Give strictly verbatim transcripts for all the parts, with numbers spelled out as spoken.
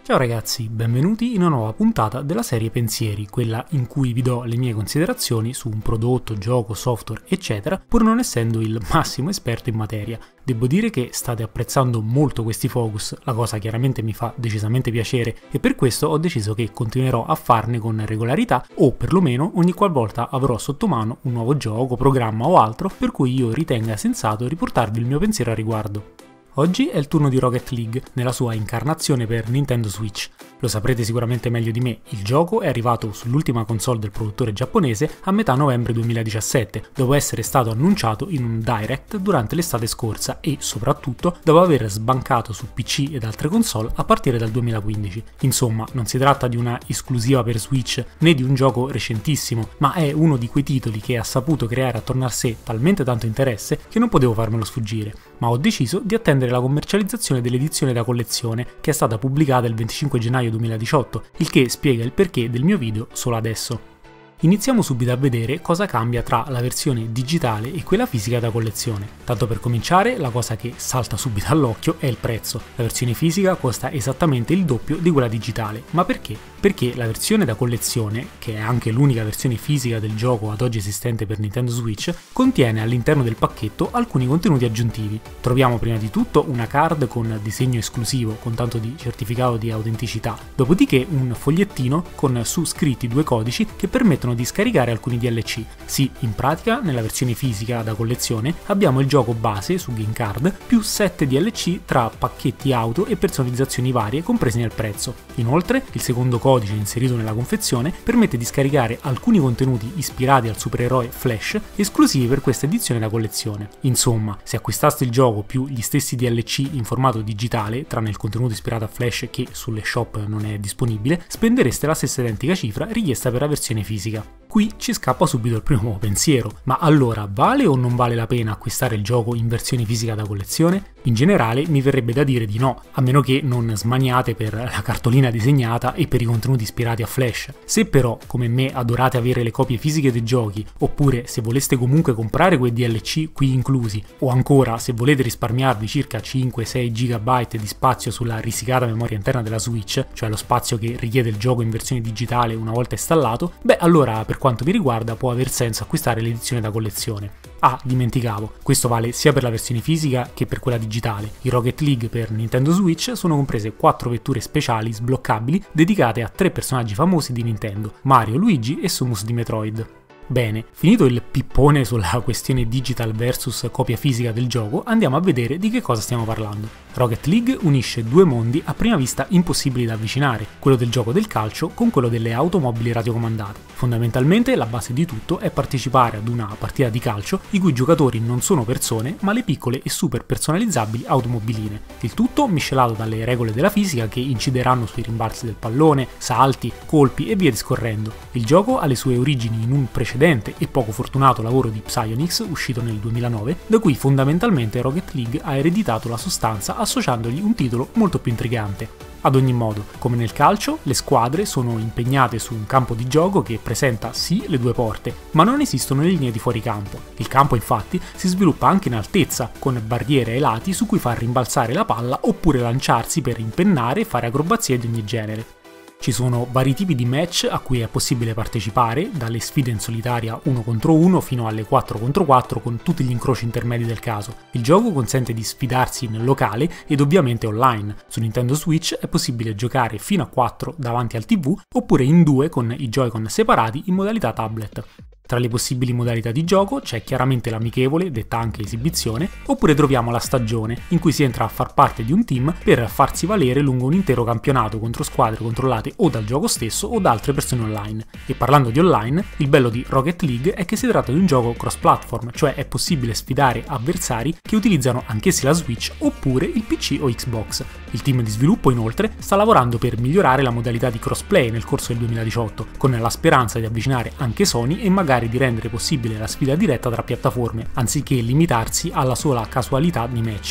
Ciao ragazzi, benvenuti in una nuova puntata della serie Pensieri, quella in cui vi do le mie considerazioni su un prodotto, gioco, software, eccetera, pur non essendo il massimo esperto in materia. Devo dire che state apprezzando molto questi focus, la cosa chiaramente mi fa decisamente piacere e per questo ho deciso che continuerò a farne con regolarità o perlomeno ogni qualvolta avrò sotto mano un nuovo gioco, programma o altro per cui io ritenga sensato riportarvi il mio pensiero a riguardo. Oggi è il turno di Rocket League, nella sua incarnazione per Nintendo Switch. Lo saprete sicuramente meglio di me, il gioco è arrivato sull'ultima console del produttore giapponese a metà novembre duemiladiciassette, dopo essere stato annunciato in un direct durante l'estate scorsa e, soprattutto, dopo aver sbancato su P C ed altre console a partire dal duemilaquindici. Insomma, non si tratta di una esclusiva per Switch né di un gioco recentissimo, ma è uno di quei titoli che ha saputo creare attorno a sé talmente tanto interesse che non potevo farmelo sfuggire, ma ho deciso di attendere la commercializzazione dell'edizione da collezione che è stata pubblicata il venticinque gennaio duemiladiciotto, il che spiega il perché del mio video solo adesso. Iniziamo subito a vedere cosa cambia tra la versione digitale e quella fisica da collezione. Tanto per cominciare, la cosa che salta subito all'occhio è il prezzo. La versione fisica costa esattamente il doppio di quella digitale. Ma perché? Perché la versione da collezione, che è anche l'unica versione fisica del gioco ad oggi esistente per Nintendo Switch, contiene all'interno del pacchetto alcuni contenuti aggiuntivi. Troviamo prima di tutto una card con disegno esclusivo, con tanto di certificato di autenticità, dopodiché un fogliettino con su scritti due codici che permettono di scaricare alcuni D L C. Sì, in pratica, nella versione fisica da collezione abbiamo il gioco base su Game Card più sette D L C tra pacchetti auto e personalizzazioni varie compresi nel prezzo. Inoltre, il secondo codice inserito nella confezione permette di scaricare alcuni contenuti ispirati al supereroe Flash esclusivi per questa edizione da collezione. Insomma, se acquistaste il gioco più gli stessi D L C in formato digitale, tranne il contenuto ispirato a Flash che sulle shop non è disponibile, spendereste la stessa identica cifra richiesta per la versione fisica. Qui ci scappa subito il primo pensiero, ma allora vale o non vale la pena acquistare il gioco in versione fisica da collezione? In generale mi verrebbe da dire di no, a meno che non smaniate per la cartolina disegnata e per i contenuti ispirati a Flash. Se però, come me, adorate avere le copie fisiche dei giochi, oppure se voleste comunque comprare quei D L C qui inclusi, o ancora se volete risparmiarvi circa cinque sei giga di spazio sulla risicata memoria interna della Switch, cioè lo spazio che richiede il gioco in versione digitale una volta installato, beh allora per quanto mi riguarda può aver senso acquistare l'edizione da collezione. Ah, dimenticavo, questo vale sia per la versione fisica che per quella digitale. In Rocket League per Nintendo Switch sono comprese quattro vetture speciali sbloccabili dedicate a tre personaggi famosi di Nintendo, Mario, Luigi e Samus di Metroid. Bene, finito il pippone sulla questione digital versus copia fisica del gioco, andiamo a vedere di che cosa stiamo parlando. Rocket League unisce due mondi a prima vista impossibili da avvicinare, quello del gioco del calcio con quello delle automobili radiocomandate. Fondamentalmente la base di tutto è partecipare ad una partita di calcio i cui giocatori non sono persone ma le piccole e super personalizzabili automobiline. Il tutto miscelato dalle regole della fisica che incideranno sui rimbalzi del pallone, salti, colpi e via discorrendo. Il gioco ha le sue origini in un precedente e poco fortunato lavoro di Psyonix uscito nel duemilanove, da cui fondamentalmente Rocket League ha ereditato la sostanza associandogli un titolo molto più intrigante. Ad ogni modo, come nel calcio, le squadre sono impegnate su un campo di gioco che presenta sì le due porte, ma non esistono le linee di fuoricampo. Il campo infatti si sviluppa anche in altezza, con barriere ai lati su cui far rimbalzare la palla oppure lanciarsi per impennare e fare acrobazie di ogni genere. Ci sono vari tipi di match a cui è possibile partecipare, dalle sfide in solitaria uno contro uno fino alle quattro contro quattro con tutti gli incroci intermedi del caso. Il gioco consente di sfidarsi in locale ed ovviamente online. Su Nintendo Switch è possibile giocare fino a quattro davanti al tivù oppure in due con i Joy-Con separati in modalità tablet. Tra le possibili modalità di gioco c'è chiaramente l'amichevole, detta anche esibizione, oppure troviamo la stagione, in cui si entra a far parte di un team per farsi valere lungo un intero campionato contro squadre controllate o dal gioco stesso o da altre persone online. E parlando di online, il bello di Rocket League è che si tratta di un gioco cross-platform, cioè è possibile sfidare avversari che utilizzano anch'essi la Switch oppure il P C o Xbox. Il team di sviluppo inoltre sta lavorando per migliorare la modalità di crossplay nel corso del duemiladiciotto, con la speranza di avvicinare anche Sony e magari di rendere possibile la sfida diretta tra piattaforme, anziché limitarsi alla sola casualità di match.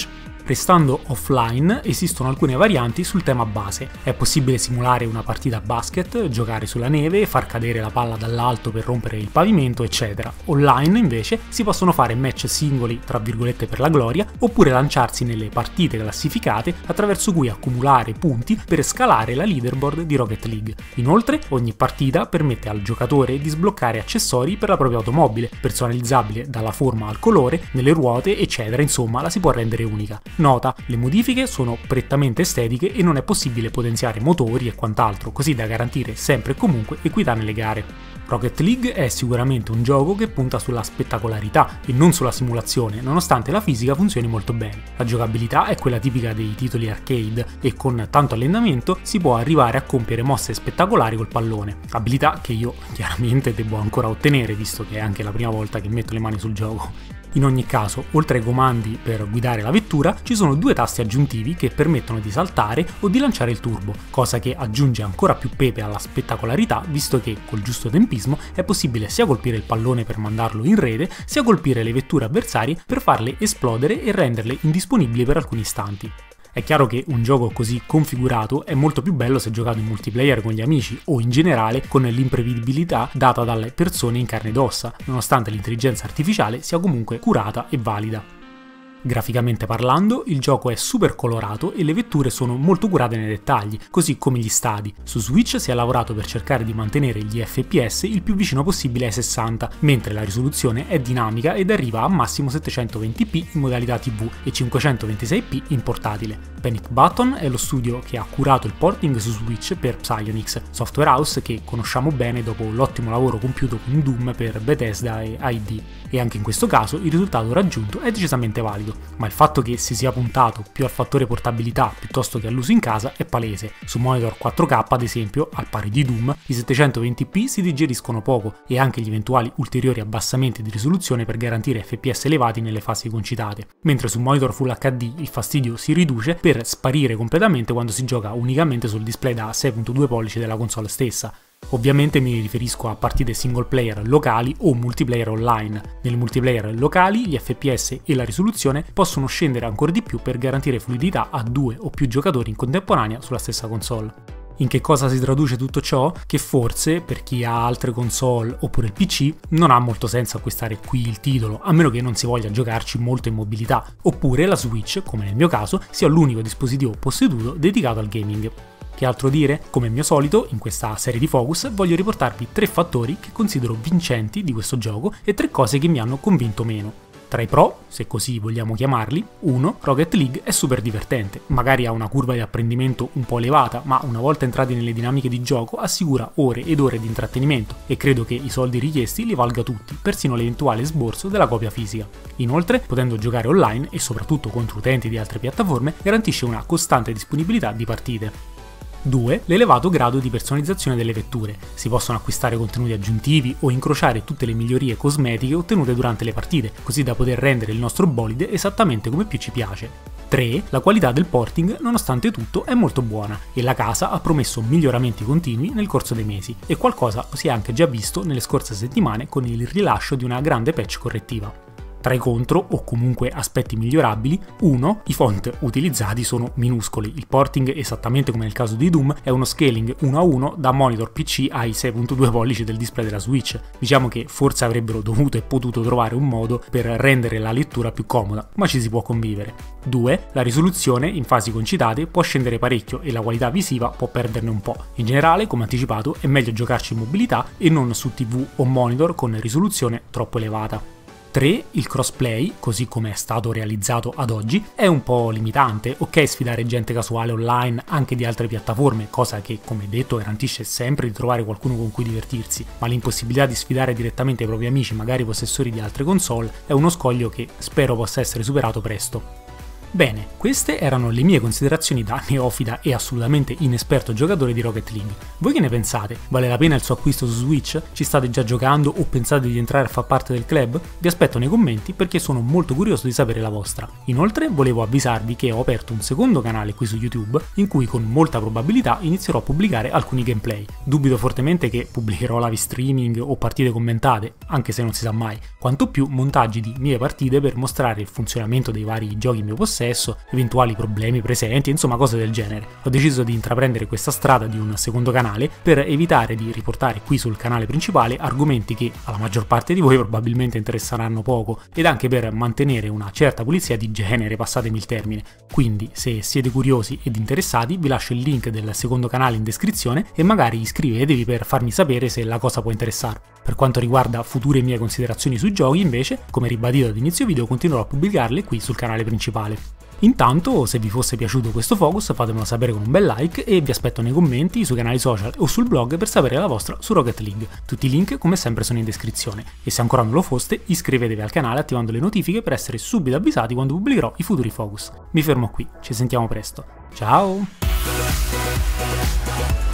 Restando offline, esistono alcune varianti sul tema base. È possibile simulare una partita a basket, giocare sulla neve, far cadere la palla dall'alto per rompere il pavimento, eccetera. Online, invece, si possono fare match singoli, tra virgolette per la gloria, oppure lanciarsi nelle partite classificate attraverso cui accumulare punti per scalare la leaderboard di Rocket League. Inoltre, ogni partita permette al giocatore di sbloccare accessori per la propria automobile, personalizzabile dalla forma al colore, nelle ruote, eccetera, insomma la si può rendere unica. Nota, le modifiche sono prettamente estetiche e non è possibile potenziare motori e quant'altro, così da garantire sempre e comunque equità nelle gare. Rocket League è sicuramente un gioco che punta sulla spettacolarità e non sulla simulazione, nonostante la fisica funzioni molto bene. La giocabilità è quella tipica dei titoli arcade e con tanto allenamento si può arrivare a compiere mosse spettacolari col pallone, abilità che io chiaramente devo ancora ottenere visto che è anche la prima volta che metto le mani sul gioco. In ogni caso, oltre ai comandi per guidare la vettura, ci sono due tasti aggiuntivi che permettono di saltare o di lanciare il turbo, cosa che aggiunge ancora più pepe alla spettacolarità, visto che, col giusto tempismo, è possibile sia colpire il pallone per mandarlo in rete, sia colpire le vetture avversarie per farle esplodere e renderle indisponibili per alcuni istanti. È chiaro che un gioco così configurato è molto più bello se giocato in multiplayer con gli amici o in generale con l'imprevedibilità data dalle persone in carne ed ossa, nonostante l'intelligenza artificiale sia comunque curata e valida. Graficamente parlando, il gioco è super colorato e le vetture sono molto curate nei dettagli, così come gli stadi. Su Switch si è lavorato per cercare di mantenere gli F P S il più vicino possibile ai sessanta, mentre la risoluzione è dinamica ed arriva a massimo settecentoventi p in modalità tivù e cinquecentoventisei p in portatile. Panic Button è lo studio che ha curato il porting su Switch per Psyonix, software house che conosciamo bene dopo l'ottimo lavoro compiuto con Doom per Bethesda e I D, e anche in questo caso il risultato raggiunto è decisamente valido. Ma il fatto che si sia puntato più al fattore portabilità piuttosto che all'uso in casa è palese. Su monitor quattro K, ad esempio, al pari di Doom, i settecentoventi p si digeriscono poco e anche gli eventuali ulteriori abbassamenti di risoluzione per garantire F P S elevati nelle fasi concitate, mentre su monitor Full H D il fastidio si riduce per sparire completamente quando si gioca unicamente sul display da sei virgola due pollici della console stessa. Ovviamente mi riferisco a partite single player locali o multiplayer online. Nel multiplayer locali gli F P S e la risoluzione possono scendere ancora di più per garantire fluidità a due o più giocatori in contemporanea sulla stessa console. In che cosa si traduce tutto ciò? Che forse, per chi ha altre console oppure il P C, non ha molto senso acquistare qui il titolo, a meno che non si voglia giocarci molto in mobilità, oppure la Switch, come nel mio caso, sia l'unico dispositivo posseduto dedicato al gaming. Che altro dire? Come mio solito, in questa serie di Focus voglio riportarvi tre fattori che considero vincenti di questo gioco e tre cose che mi hanno convinto meno. Tra i pro, se così vogliamo chiamarli, uno. Rocket League è super divertente, magari ha una curva di apprendimento un po' elevata, ma una volta entrati nelle dinamiche di gioco assicura ore ed ore di intrattenimento e credo che i soldi richiesti li valga tutti, persino l'eventuale sborso della copia fisica. Inoltre, potendo giocare online e soprattutto contro utenti di altre piattaforme, garantisce una costante disponibilità di partite. due. L'elevato grado di personalizzazione delle vetture. Si possono acquistare contenuti aggiuntivi o incrociare tutte le migliorie cosmetiche ottenute durante le partite, così da poter rendere il nostro bolide esattamente come più ci piace. tre. La qualità del porting, nonostante tutto, è molto buona e la casa ha promesso miglioramenti continui nel corso dei mesi, e qualcosa si è anche già visto nelle scorse settimane con il rilascio di una grande patch correttiva. Tra i contro, o comunque aspetti migliorabili, uno. I font utilizzati sono minuscoli. Il porting, esattamente come nel caso di Doom, è uno scaling uno a uno da monitor P C ai sei virgola due pollici del display della Switch. Diciamo che forse avrebbero dovuto e potuto trovare un modo per rendere la lettura più comoda, ma ci si può convivere. due. La risoluzione in fasi concitate può scendere parecchio e la qualità visiva può perderne un po'. In generale, come anticipato, è meglio giocarci in mobilità e non su T V o monitor con risoluzione troppo elevata. tre. Il crossplay, così come è stato realizzato ad oggi, è un po' limitante. Ok sfidare gente casuale online anche di altre piattaforme, cosa che, come detto, garantisce sempre di trovare qualcuno con cui divertirsi, ma l'impossibilità di sfidare direttamente i propri amici, magari possessori di altre console, è uno scoglio che spero possa essere superato presto. Bene, queste erano le mie considerazioni da neofita e assolutamente inesperto giocatore di Rocket League. Voi che ne pensate? Vale la pena il suo acquisto su Switch? Ci state già giocando o pensate di entrare a far parte del club? Vi aspetto nei commenti perché sono molto curioso di sapere la vostra. Inoltre volevo avvisarvi che ho aperto un secondo canale qui su YouTube in cui con molta probabilità inizierò a pubblicare alcuni gameplay. Dubito fortemente che pubblicherò live streaming o partite commentate, anche se non si sa mai, quanto più montaggi di mie partite per mostrare il funzionamento dei vari giochi in mio possesso possesso, eventuali problemi presenti, insomma cose del genere. Ho deciso di intraprendere questa strada di un secondo canale per evitare di riportare qui sul canale principale argomenti che alla maggior parte di voi probabilmente interesseranno poco, ed anche per mantenere una certa pulizia di genere, passatemi il termine. Quindi se siete curiosi ed interessati vi lascio il link del secondo canale in descrizione e magari iscrivetevi per farmi sapere se la cosa può interessarvi. Per quanto riguarda future mie considerazioni sui giochi invece, come ribadito ad inizio video, continuerò a pubblicarle qui sul canale principale. Intanto, se vi fosse piaciuto questo focus fatemelo sapere con un bel like e vi aspetto nei commenti, sui canali social o sul blog per sapere la vostra su Rocket League. Tutti i link come sempre sono in descrizione e se ancora non lo foste iscrivetevi al canale attivando le notifiche per essere subito avvisati quando pubblicherò i futuri focus. Mi fermo qui, ci sentiamo presto. Ciao!